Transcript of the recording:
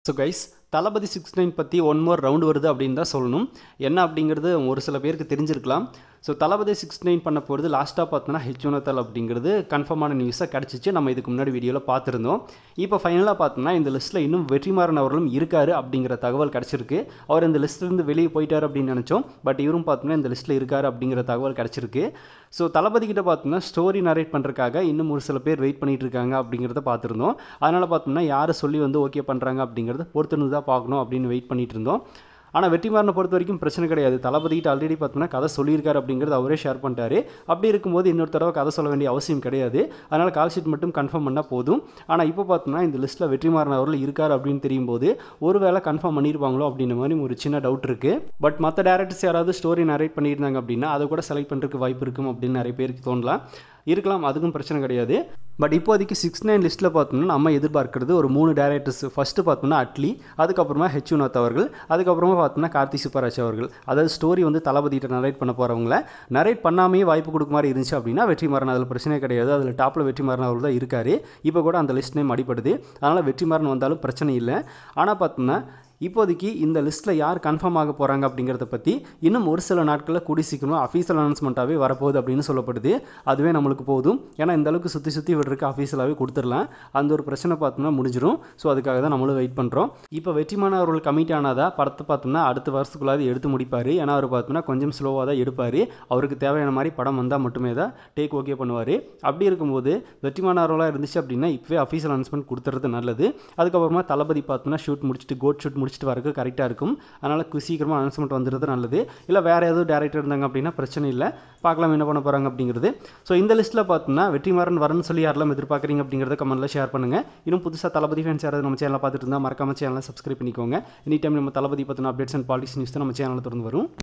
So guys தளபதி 69 பற்றி one more round வருது அப்படின்னு தான் சொல்லணும். என்ன அப்படிங்கிறது ஒரு சில பேருக்கு தெரிஞ்சிருக்கலாம். ஸோ தளபதி 69 பண்ண போகிறது லாஸ்ட்டாக பார்த்தோன்னா ஹெச்1 அப்படிங்கிறது கன்ஃபார்மான நியூஸாக கிடச்சிச்சு. நம்ம இதுக்கு முன்னாடி வீடியோவில் பார்த்துருந்தோம். இப்போ ஃபைனலாக பார்த்தோன்னா இந்த லிஸ்ட்டில் இன்னும் வெற்றிமாறன் அவர்களும் இருக்கார் அப்படிங்கிற தகவல் கிடச்சிருக்கு. அவர் இந்த லிஸ்ட்டிலேருந்து வெளியே போயிட்டார் அப்படின்னு நினச்சோம். பட் இவரும் பார்த்தோன்னா இந்த லிஸ்ட்டில் இருக்கார் அப்படிங்கிற தகவல் கிடச்சிருக்கு. ஸோ தளபதி கிட்ட பார்த்தோம்னா ஸ்டோரி நரேட் பண்ணுறதுக்காக இன்னும் ஒரு சில பேர் வெயிட் பண்ணிகிட்டு இருக்காங்க அப்படிங்கிறத பார்த்துருந்தோம். அதனால் பார்த்தோம்னா யாரை சொல்லி ஓகே பண்ணுறாங்க அப்படிங்கிறத பொறுத்துன்னு தான் பார்க்கணும் அப்படின்னு வெயிட் பண்ணிகிட்டு இருந்தோம். ஆனால் வெற்றிமாறனை பொறுத்த வரைக்கும் பிரச்சனை கிடையாது. தளபதிக்கிட்ட ஆல்ரெடி பார்த்தோம்னா கதை சொல்லியிருக்காரு அப்படிங்கிறது அவரே ஷேர் பண்ணிட்டாரு. அப்படி இருக்கும்போது இன்னொரு தடவை கதை சொல்ல வேண்டிய அவசியம் கிடையாது. அதனால் கால் ஷீட் மட்டும் கன்ஃபார்ம் பண்ணால் போதும். ஆனால் இப்போ பார்த்தோம்னா இந்த லிஸ்ட்டில் வெற்றிமாறன் அவர்கள் இருக்கார் அப்படின்னு தெரியும் போது ஒரு வேளை கன்ஃபார்ம் பண்ணியிருப்பாங்களோ அப்படின்ற மாதிரி ஒரு சின்ன டவுட் இருக்குது. பட் மற்ற டேரக்டர்ஸ் யாராவது ஸ்டோரி நரேட் பண்ணியிருந்தாங்க அப்படின்னா அதை கூட செலக்ட் பண்ணுறதுக்கு வாய்ப்பு இருக்கும் அப்படின்னு நிறைய பேருக்கு தோணலாம். இருக்கலாம், அதுக்கும் பிரச்சனை கிடையாது. பட் இப்போதைக்கு 69 லிஸ்ட்டில் பார்த்தோம்னா நம்ம எதிர்பார்க்கிறது ஒரு 3 டேரக்டர்ஸ். ஃபஸ்ட்டு பார்த்தோம்னா அட்லி, அதுக்கப்புறமா ஹெச்1 அவர்கள், அதுக்கப்புறமா பார்த்தோம்னா கார்த்தி சுப்பராஜ் அவர்கள். அதாவது ஸ்டோரி தளபதிகிட்ட நரேட் பண்ண போகிறவங்கள நரேட் பண்ணாமையே வாய்ப்பு கொடுக்க மாதிரி இருந்துச்சு அப்படின்னா வெற்றிமாறன் அதில் பிரச்சனை கிடையாது. அதில் டாப்பில் வெற்றிமாறன் அவர்கள் தான் இருக்கார். இப்போ கூட அந்த லிஸ்ட் நேம் அடிப்படுது. அதனால் வெற்றிமாறன் வந்தாலும் பிரச்சனை இல்லை. ஆனால் பார்த்தோம்னா இப்போதைக்கு இந்த லிஸ்ட்டில் யார் கன்ஃபார்ம் ஆக போகிறாங்க அப்படிங்கிறத பற்றி இன்னும் ஒரு சில நாட்களில் கூடி சீக்கிரமாக அஃபீஷியல் அனௌன்ஸ்மெண்ட்டாகவே வரப்போகுது அப்படின்னு சொல்லப்படுது. அதுவே நம்மளுக்கு போதும். ஏன்னா இந்த அளவுக்கு சுற்றி விடுறதுக்கு அஃபீஷியலாகவே கொடுத்துடலாம். அந்த ஒரு பிரச்சனை பார்த்தோம்னா முடிஞ்சிடும். ஸோ அதுக்காக தான் நம்மளும் வெயிட் பண்ணுறோம். இப்போ வெற்றிமாறன் அவர்கள் கமிட் ஆனாதான் படத்தை பார்த்தோம்னா அடுத்த வருஷத்துக்குள்ளாது எடுத்து முடிப்பார். ஏன்னா அவர் பார்த்தோம்னா கொஞ்சம் ஸ்லோவாக தான் எடுப்பார். அவருக்கு தேவையான மாதிரி படம் வந்தால் மட்டுமே தான் டேக் ஓகே பண்ணுவார். அப்படி இருக்கும்போது வெற்றிமாறன் அவர்களாக இருந்துச்சு அப்படின்னா இப்போவே அஃபீஷியல் அனௌன்ஸ்மெண்ட் கொடுத்துறது நல்லது. அதுக்கப்புறமா தளபதி பார்த்தோம்னா ஷூட் முடிச்சுட்டு கோட் ஷூட் முடிச்சுட்டு வரக்கு கரெக்டாக இருக்கும். அதனால் சீக்கிரமாக அனௌன்ஸ்மெண்ட் வந்துடுறது நல்லது. இல்லை வேறு ஏதோ டேரக்டர் இருந்தாங்க அப்படின்னா பிரச்சனை இல்லை, பார்க்கலாம் என்ன பண்ண போகிறாங்க அப்படிங்கிறது. ஸோ இந்த லிஸ்ட்டில் பார்த்தோம்னா வெற்றிமாறன் வரன்னு சொல்லி யாரெல்லாம் எதிர்பார்க்குறீங்க அப்படிங்கிறத கமெண்ட்டில் ஷேர் பண்ணுங்கள். இன்னும் புதுசாக தளபதி ஃபேன்ஸ் யாராவது நம்ம சேனலில் பார்த்துட்டு இருந்தால் மறக்காம சேனலை சப்ஸ்கிரைப் பண்ணிக்கோங்க. எனி டைம் நம்ம தளபதி பற்றின அப்டேட்ஸ் அண்ட் பாலிடிக்ஸ் நியூஸ் தான் நம்ம சேனலில் தொடர்ந்து வரும்.